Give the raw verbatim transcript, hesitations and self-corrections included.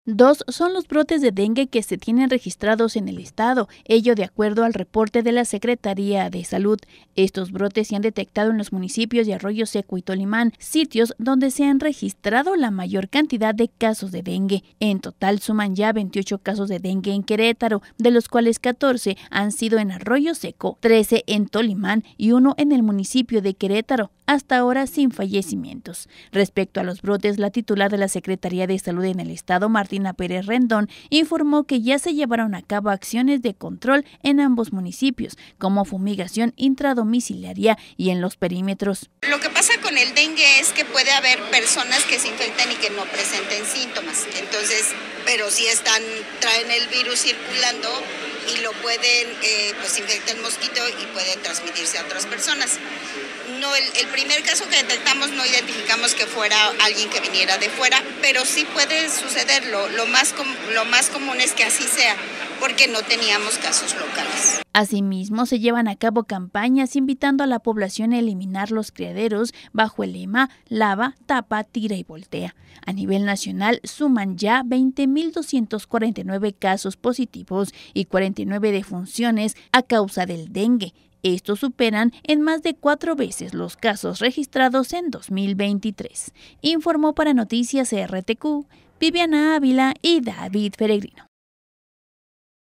Dos son los brotes de dengue que se tienen registrados en el estado, ello de acuerdo al reporte de la Secretaría de Salud. Estos brotes se han detectado en los municipios de Arroyo Seco y Tolimán, sitios donde se han registrado la mayor cantidad de casos de dengue. En total suman ya veintiocho casos de dengue en Querétaro, de los cuales catorce han sido en Arroyo Seco, trece en Tolimán y uno en el municipio de Querétaro, hasta ahora sin fallecimientos. Respecto a los brotes, la titular de la Secretaría de Salud en el estado, Martín Pérez Rendón, informó que ya se llevaron a cabo acciones de control en ambos municipios, como fumigación intradomiciliaria y en los perímetros. Lo que pasa con el dengue es que puede haber personas que se infecten y que no presenten síntomas, entonces, pero sí están, traen el virus circulando y lo pueden, eh, pues infecta el mosquito y puede transmitirse a otras personas. No, el, el primer caso que detectamos no identificamos que fuera alguien que viniera de fuera, pero sí puede sucederlo. Lo más, com, lo más común es que así sea, porque no teníamos casos locales. Asimismo, se llevan a cabo campañas invitando a la población a eliminar los criaderos bajo el lema Lava, tapa, tira y voltea. A nivel nacional suman ya veinte mil doscientos cuarenta y nueve casos positivos y cuarenta y nueve defunciones a causa del dengue. Estos superan en más de cuatro veces los casos registrados en dos mil veintitrés. Informó para Noticias R T Q, Viviana Ávila y David Peregrino.